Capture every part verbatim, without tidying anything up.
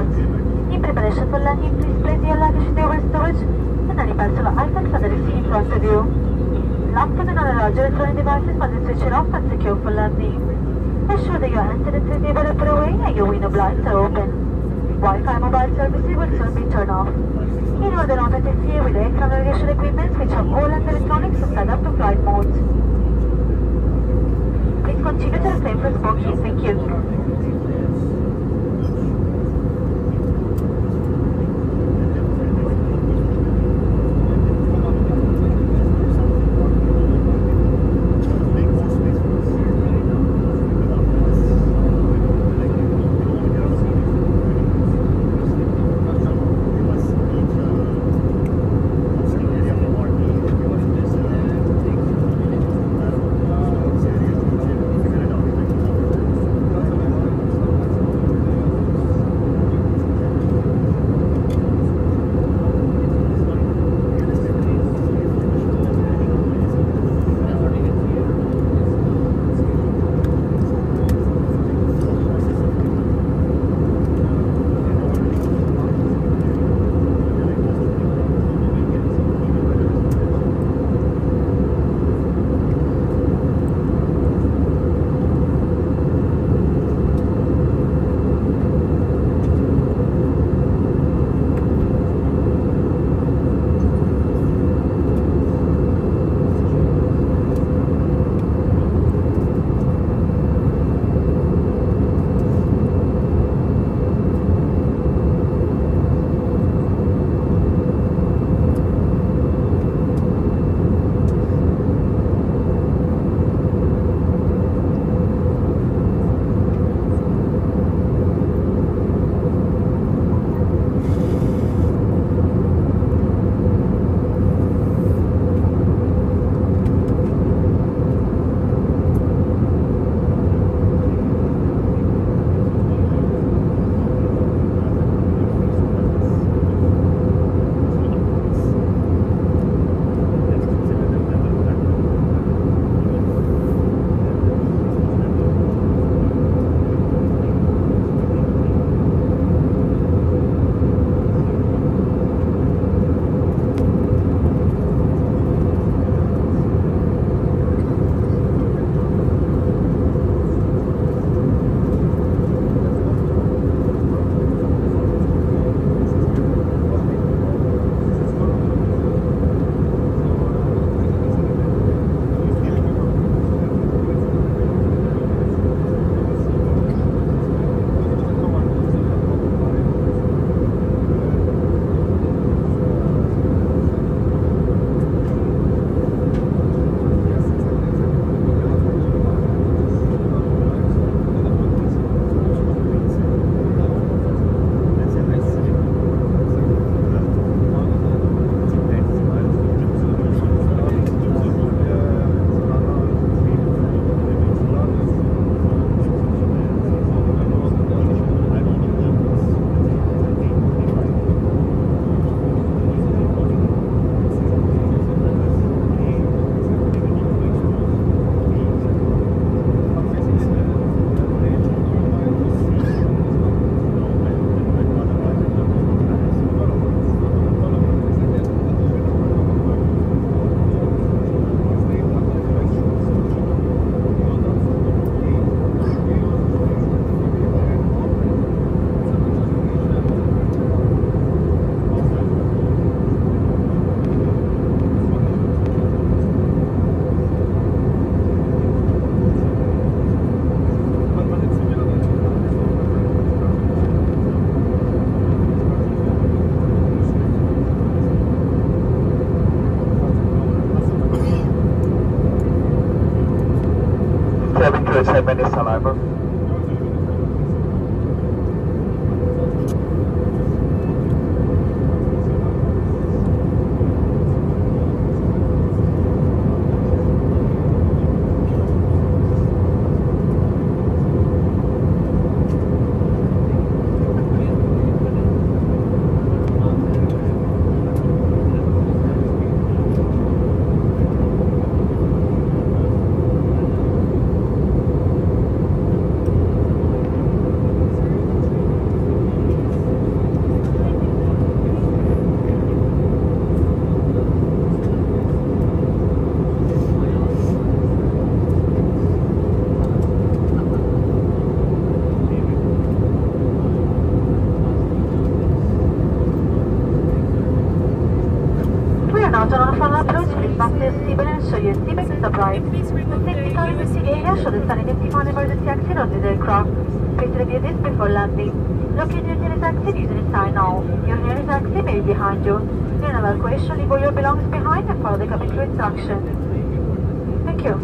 In preparation for landing, please place your luggage in the over storage and any personal items on the receipt in front of you. Laptop and other large electronic devices must be switched off and secure for landing. Ensure that your hands and the table are put away and your window blinds are open. Wi-Fi mobile services will soon be turned off. In order not to interfere with aircraft navigation equipment, switch off all hand electronics and set up to flight mode. Please continue to refrain from smoking. Thank you. ten minutes till over. now turn on front approach, please back to your seatbelt and ensure your seatbelt is upright. The safety car emergency area shows the standing identifying emergency exit on this aircraft. Please review this before landing. Locate your nearest exit using a sign now. Your nearest exit may be behind you. During evacuation, leave all your belongings behind and follow the cabin crew instructions. Thank you.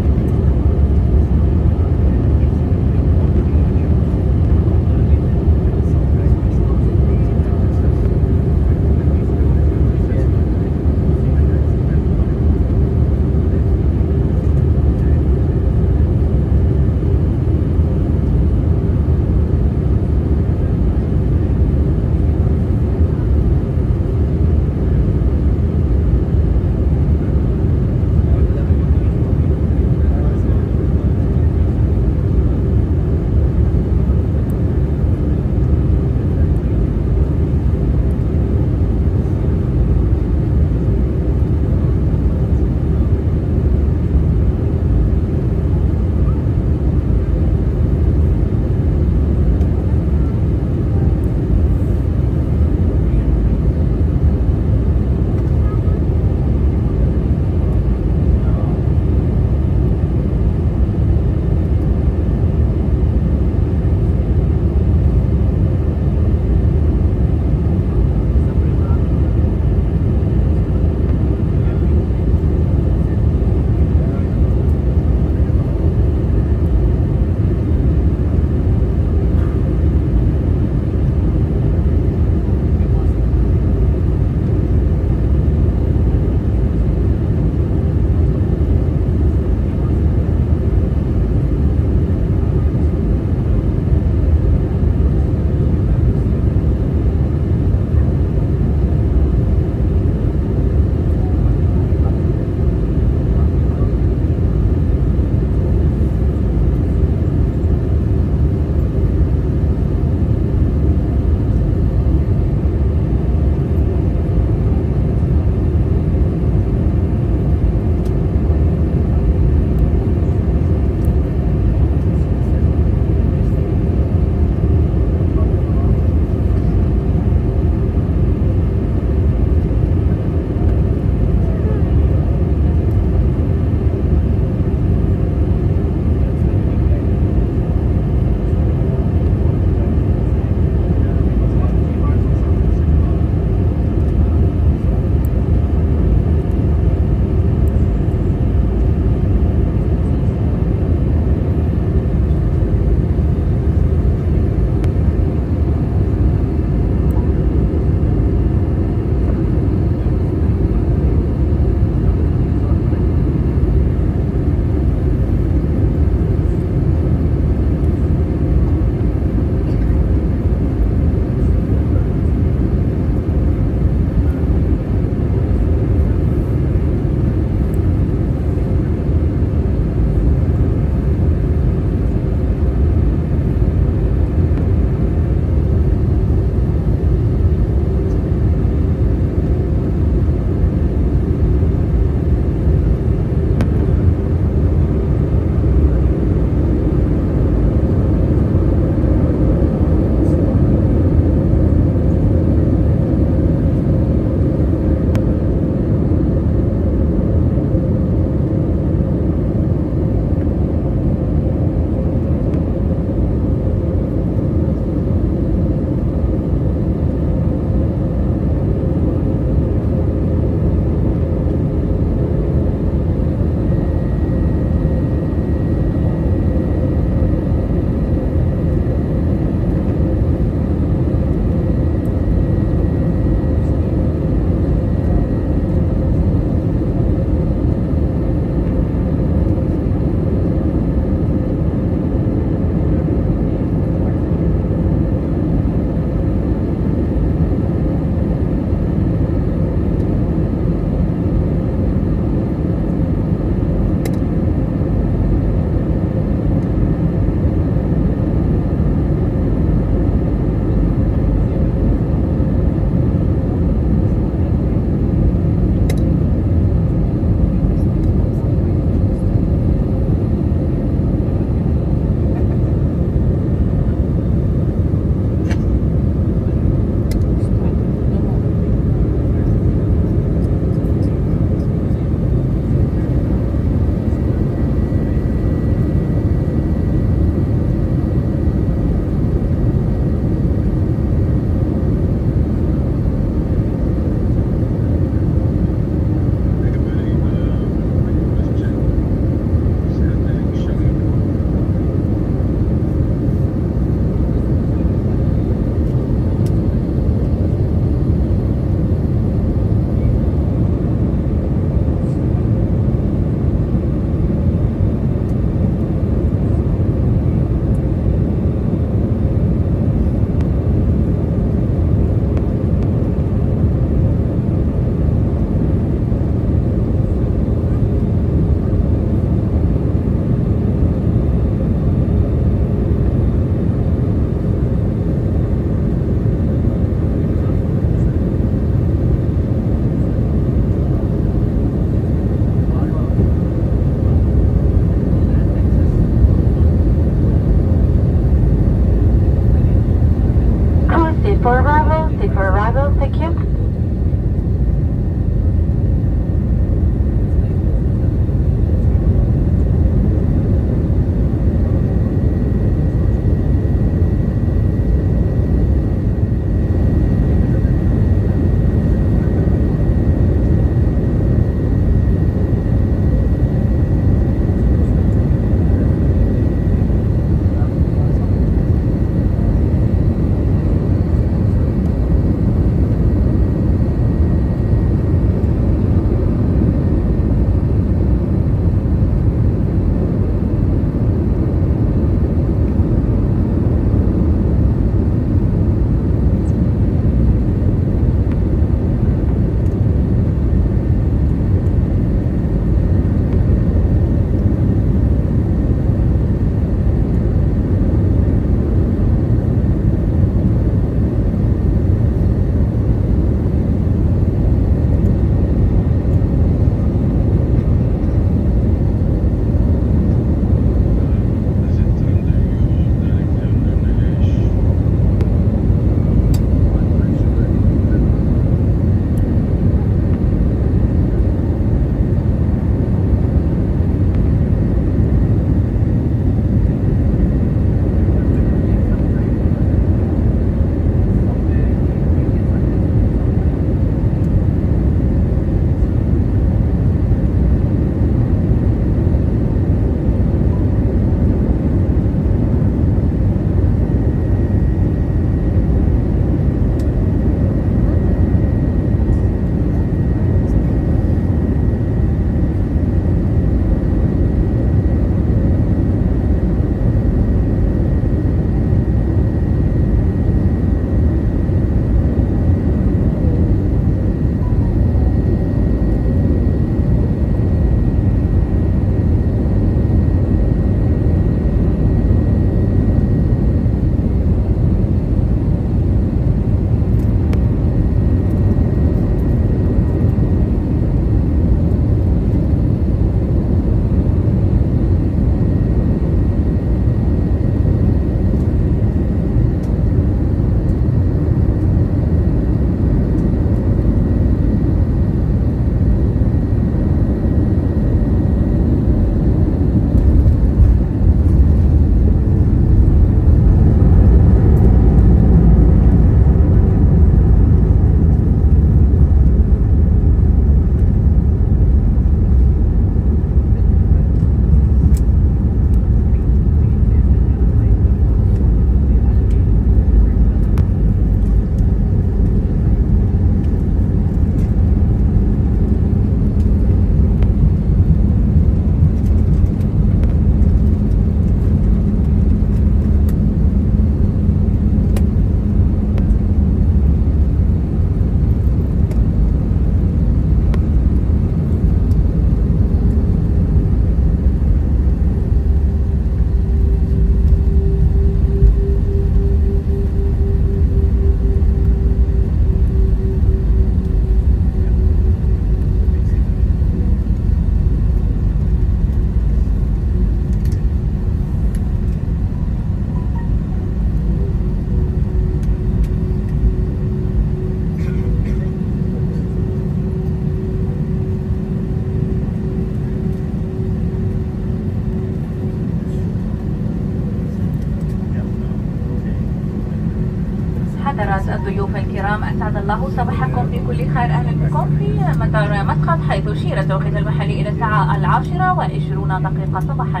الضيوف الكرام، أسعد الله صباحكم بكل خير. أهلا بكم في مطار مسقط، حيث أشير التوقيت المحلي إلى الساعة العاشرة وعشرون دقيقة صباحا.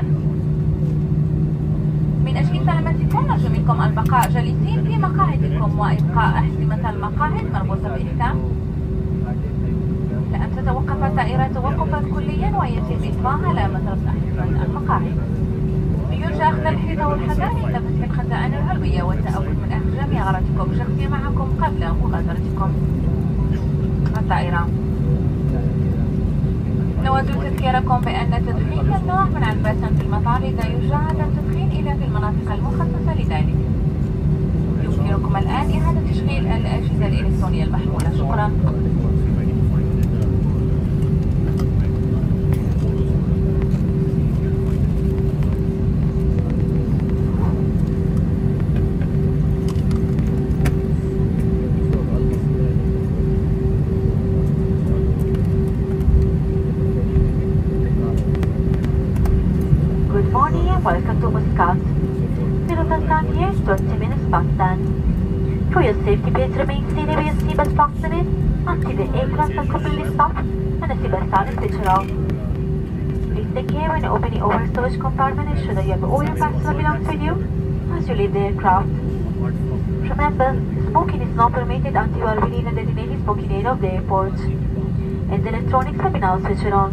من أجل سلامتكم نرجو منكم البقاء جالسين في مقاعدكم وإبقاء أحزمة المقاعد مربوطة بإحكام، لأن تتوقف الطائرة توقفا كليا ويتم إطفاء علامة رفع أحزمة المقاعد. يرجى أخذ الحذاء والحذر عند فتح الخزائن العلوية والتأكد من أحجام أغراضكم الشخصية معكم قبل مغادرتكم الطائرة. نود تذكيركم بأن التدخين ممنوع منعا باسا في المطار، إذا يرجى عدم التدخين إلا في المناطق المخصصة لذلك. يمكنكم الآن إعادة تشغيل الأجهزة الإلكترونية المحمولة. شكرا. Welcome to Muscat. Middleton time here, twenty minutes past ten. For your safety, please remain seated with your seatbelt fastened until the aircraft has completely stopped and the seatbelt sign is switched off. Please take care when you open the over storage compartment, ensure that you have all your personal belongings with you as you leave the aircraft. Remember, smoking is not permitted until you are within the designated smoking area of the airport. And the electronics have been now switched on.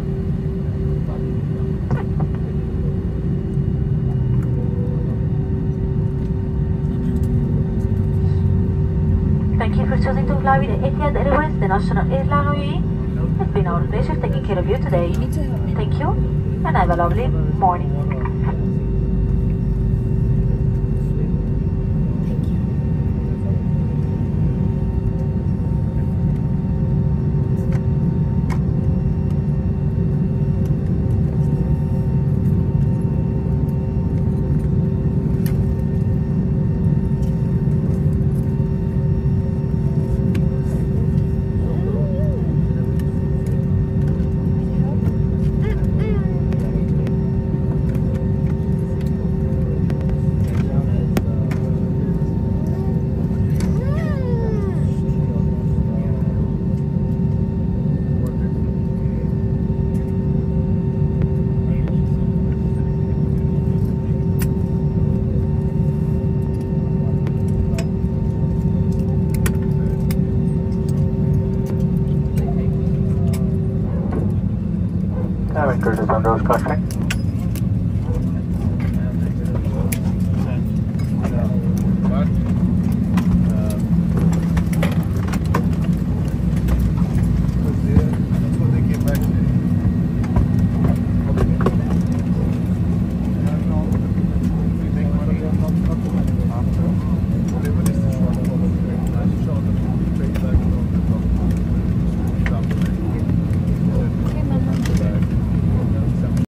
Thank you for choosing to fly with the Etihad Airbus, the national airline of U A E. It's been our pleasure taking care of you today. Thank you, and have a lovely morning. Having cruises on Rose Country.